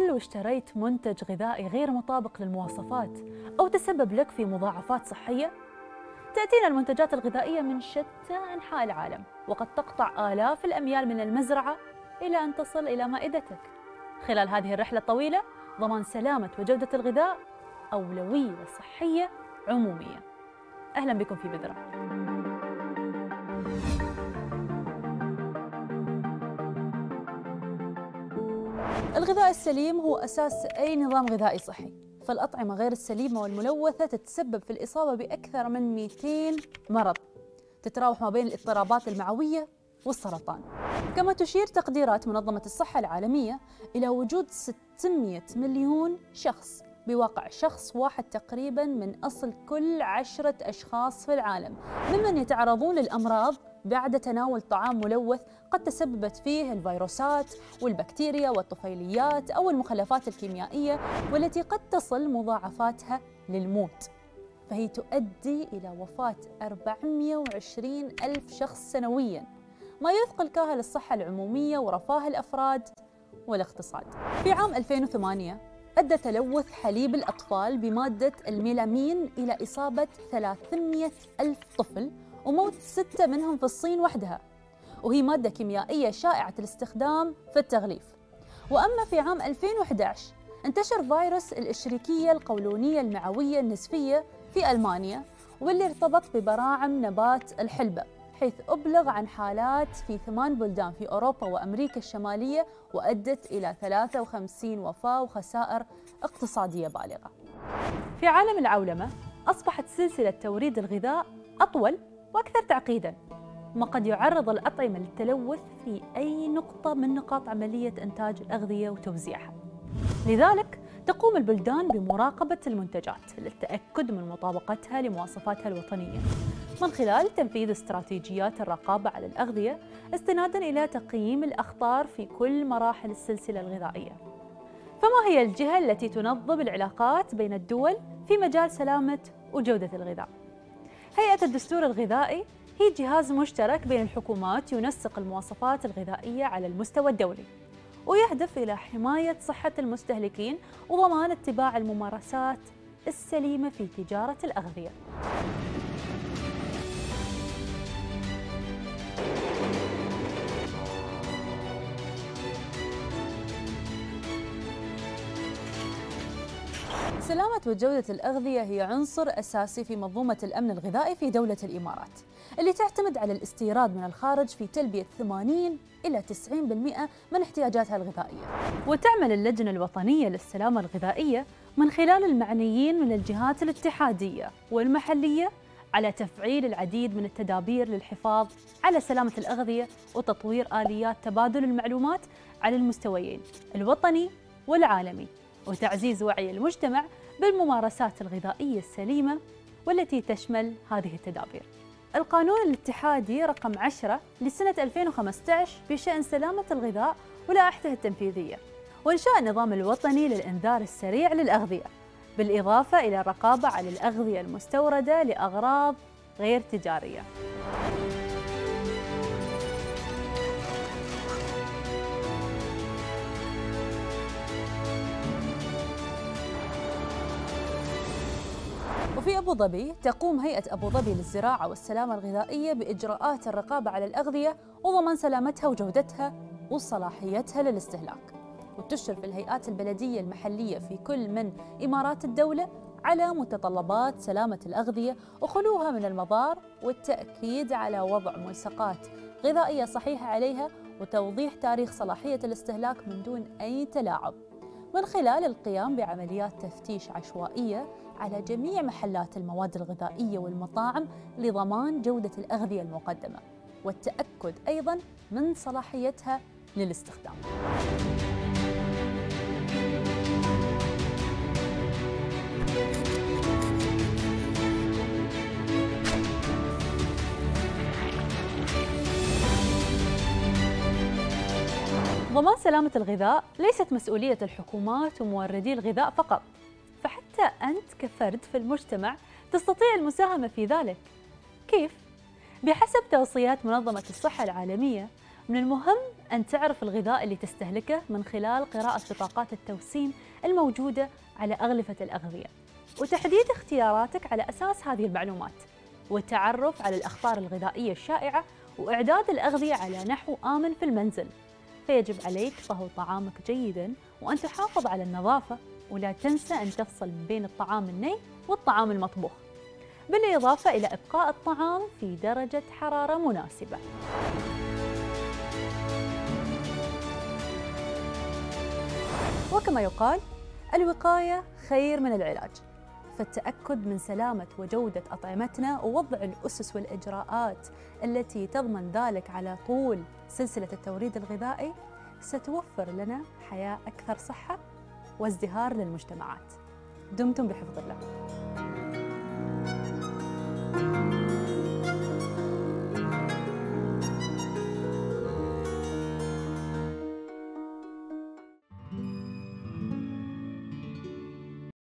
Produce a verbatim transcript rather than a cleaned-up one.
هل واشتريت منتج غذائي غير مطابق للمواصفات أو تسبب لك في مضاعفات صحية؟ تأتينا المنتجات الغذائية من شتى أنحاء العالم، وقد تقطع آلاف الأميال من المزرعة إلى أن تصل إلى مائدتك. خلال هذه الرحلة الطويلة، ضمان سلامة وجودة الغذاء أولوية صحية عمومية. أهلا بكم في بذرة. الغذاء السليم هو أساس أي نظام غذائي صحي، فالأطعمة غير السليمة والملوثة تتسبب في الإصابة بأكثر من مئتين مرض تتراوح ما بين الاضطرابات المعوية والسرطان. كما تشير تقديرات منظمة الصحة العالمية إلى وجود ستمئة مليون شخص، بواقع شخص واحد تقريباً من أصل كل عشرة أشخاص في العالم، ممن يتعرضون للأمراض بعد تناول طعام ملوث قد تسببت فيه الفيروسات والبكتيريا والطفيليات أو المخلفات الكيميائية، والتي قد تصل مضاعفاتها للموت. فهي تؤدي إلى وفاة أربعمئة وعشرين ألف شخص سنوياً، ما يثقل كاهل الصحة العمومية ورفاه الأفراد والاقتصاد. في عام ألفين وثمانية أدى تلوث حليب الأطفال بمادة الميلامين إلى إصابة ثلاثمئة ألف طفل وموت ستة منهم في الصين وحدها، وهي مادة كيميائية شائعة الاستخدام في التغليف. وأما في عام ألفين وأحد عشر انتشر فيروس الإشريكية القولونية المعوية النسفية في ألمانيا، واللي ارتبط ببراعم نبات الحلبة، حيث أبلغ عن حالات في ثمان بلدان في أوروبا وأمريكا الشمالية، وأدت إلى ثلاثة وخمسين وفاة وخسائر اقتصادية بالغة. في عالم العولمة أصبحت سلسلة توريد الغذاء أطول وأكثر تعقيداً، ما قد يعرض الأطعمة للتلوث في أي نقطة من نقاط عملية إنتاج الأغذية وتوزيعها. لذلك تقوم البلدان بمراقبة المنتجات للتأكد من مطابقتها لمواصفاتها الوطنية، من خلال تنفيذ استراتيجيات الرقابة على الأغذية استناداً إلى تقييم الأخطار في كل مراحل السلسلة الغذائية. فما هي الجهة التي تنظم العلاقات بين الدول في مجال سلامة وجودة الغذاء؟ هيئة الدستور الغذائي هي جهاز مشترك بين الحكومات ينسق المواصفات الغذائية على المستوى الدولي، ويهدف إلى حماية صحة المستهلكين وضمان اتباع الممارسات السليمة في تجارة الأغذية. سلامة وجودة الأغذية هي عنصر أساسي في منظومة الأمن الغذائي في دولة الإمارات، اللي تعتمد على الاستيراد من الخارج في تلبية ثمانين إلى تسعين بالمئة من احتياجاتها الغذائية. وتعمل اللجنة الوطنية للسلامة الغذائية من خلال المعنيين من الجهات الاتحادية والمحلية على تفعيل العديد من التدابير للحفاظ على سلامة الأغذية وتطوير آليات تبادل المعلومات على المستويين الوطني والعالمي، وتعزيز وعي المجتمع بالممارسات الغذائية السليمة والتي تشمل هذه التدابير. القانون الاتحادي رقم عشرة لسنة ألفين وخمسة عشر بشأن سلامة الغذاء ولائحته التنفيذية، وإنشاء النظام الوطني للإنذار السريع للأغذية، بالإضافة إلى الرقابة على الأغذية المستوردة لأغراض غير تجارية. وفي أبو ظبي تقوم هيئة أبو ظبي للزراعة والسلامة الغذائية بإجراءات الرقابة على الأغذية وضمان سلامتها وجودتها وصلاحيتها للاستهلاك، وتشرف الهيئات البلدية المحلية في كل من إمارات الدولة على متطلبات سلامة الأغذية وخلوها من المضار، والتأكيد على وضع ملصقات غذائية صحيحة عليها، وتوضيح تاريخ صلاحية الاستهلاك من دون أي تلاعب، من خلال القيام بعمليات تفتيش عشوائية على جميع محلات المواد الغذائية والمطاعم لضمان جودة الأغذية المقدمة، والتأكد أيضاً من صلاحيتها للاستخدام. ضمان سلامة الغذاء ليست مسؤولية الحكومات وموردي الغذاء فقط، فحتى أنت كفرد في المجتمع تستطيع المساهمة في ذلك. كيف؟ بحسب توصيات منظمة الصحة العالمية، من المهم أن تعرف الغذاء اللي تستهلكه من خلال قراءة بطاقات التوسيم الموجودة على أغلفة الأغذية، وتحديد اختياراتك على أساس هذه المعلومات، والتعرف على الأخطار الغذائية الشائعة، وإعداد الأغذية على نحو آمن في المنزل. فيجب عليك طهو طعامك جيداً وأن تحافظ على النظافة، ولا تنسى أن تفصل من بين الطعام الني والطعام المطبوخ، بالإضافة إلى إبقاء الطعام في درجة حرارة مناسبة. وكما يقال: الوقاية خير من العلاج، فالتأكد من سلامة وجودة أطعمتنا ووضع الأسس والإجراءات التي تضمن ذلك على طول سلسلة التوريد الغذائي ستوفر لنا حياة أكثر صحة وازدهار للمجتمعات. دمتم بحفظ الله.